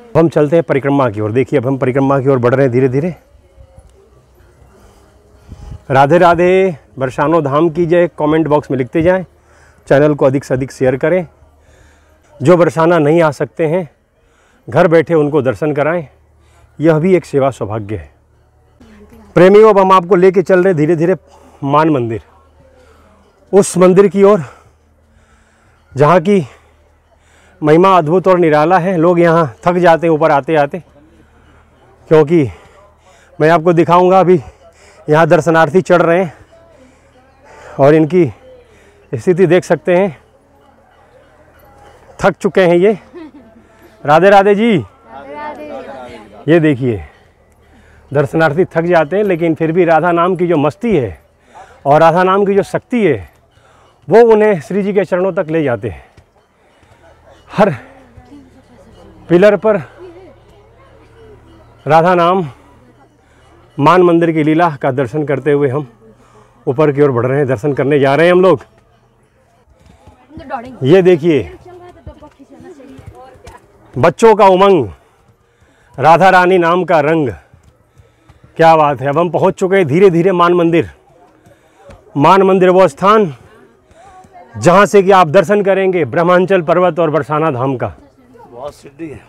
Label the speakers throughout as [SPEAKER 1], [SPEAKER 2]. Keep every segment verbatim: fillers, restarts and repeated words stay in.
[SPEAKER 1] हम चलते हैं परिक्रमा की ओर। देखिए अब हम परिक्रमा की ओर बढ़ रहे हैं धीरे धीरे। राधे राधे, बरसानो धाम की जय। कमेंट बॉक्स में लिखते जाएं, चैनल को अधिक से अधिक शेयर करें। जो बरसाना नहीं आ सकते हैं घर बैठे उनको दर्शन कराएं, यह भी एक सेवा सौभाग्य है। प्रेमियों, अब हम आपको लेके चल रहे धीरे धीरे मान मंदिर, उस मंदिर की ओर जहाँ की महिमा अद्भुत और निराला है। लोग यहाँ थक जाते हैं ऊपर आते आते, क्योंकि मैं आपको दिखाऊंगा अभी यहाँ दर्शनार्थी चढ़ रहे हैं और इनकी स्थिति देख सकते हैं, थक चुके हैं ये। राधे राधे जी। ये देखिए दर्शनार्थी थक जाते हैं, लेकिन फिर भी राधा नाम की जो मस्ती है और राधा नाम की जो शक्ति है वो उन्हें श्री जी के चरणों तक ले जाते हैं। हर पिलर पर राधा नाम, मान मंदिर की लीला का दर्शन करते हुए हम ऊपर की ओर बढ़ रहे हैं। दर्शन करने जा रहे हैं हम लोग। ये देखिए बच्चों का उमंग, राधा रानी नाम का रंग, क्या बात है। अब हम पहुंच चुके हैं धीरे धीरे मान मंदिर। मान मंदिर वो स्थान जहां से कि आप दर्शन करेंगे ब्रह्मांचल पर्वत और बरसाना धाम का। बहुत सिद्धि है।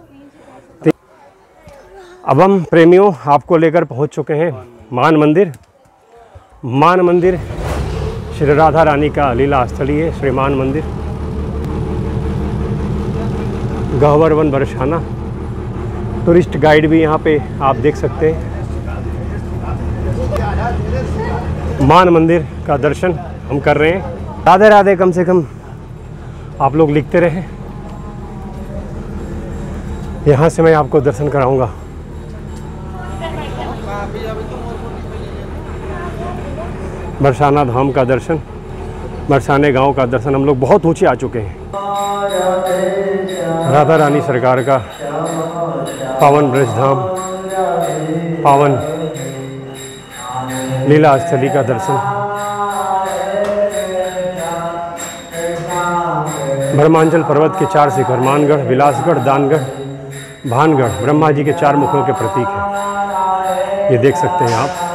[SPEAKER 1] अब हम प्रेमियों आपको लेकर पहुंच चुके हैं मान मंदिर। मान मंदिर श्री राधा रानी का लीला स्थली है। श्री मान मंदिर, गहवर वन बरसाना। टूरिस्ट गाइड भी यहाँ पे आप देख सकते हैं। मान मंदिर का दर्शन हम कर रहे हैं। राधे राधे, कम से कम आप लोग लिखते रहे। यहाँ से मैं आपको दर्शन कराऊंगा। बरसाना धाम का दर्शन, बरसाने गांव का दर्शन। हम लोग बहुत ऊंचे आ चुके हैं। राधा रानी सरकार का पावन ब्रज धाम, पावन लीला स्थली का दर्शन। ब्रह्मांचल पर्वत के चार शिखर, मानगढ़, विलासगढ़, दानगढ़, भानगढ़, ब्रह्मा जी के चार मुखों के प्रतीक है। ये देख सकते हैं आप।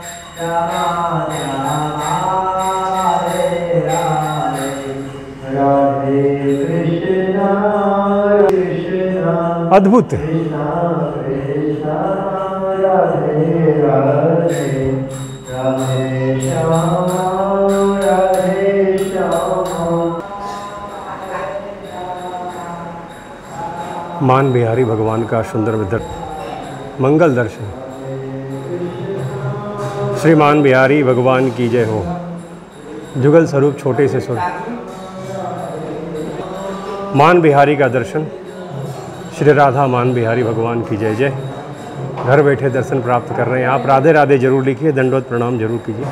[SPEAKER 1] अद्भुत। मान बिहारी भगवान का सुंदर मंगल दर्शन। श्री मान बिहारी भगवान की जय हो। जुगल स्वरूप छोटे से सुर। मान बिहारी का दर्शन, श्री राधा मान बिहारी भगवान की जय जय। घर बैठे दर्शन प्राप्त कर रहे हैं आप। राधे राधे जरूर लिखिए, दंडवत प्रणाम जरूर कीजिए।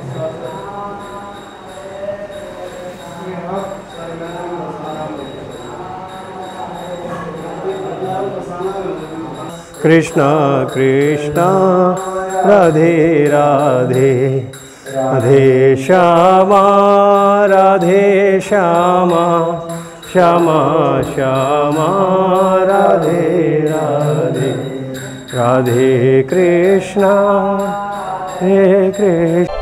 [SPEAKER 1] कृष्णा कृष्णा राधे राधे, राधे श्यामा राधे श्यामा, श्यामा श्यामा राधे राधे, राधे कृष्णा हे कृष्ण।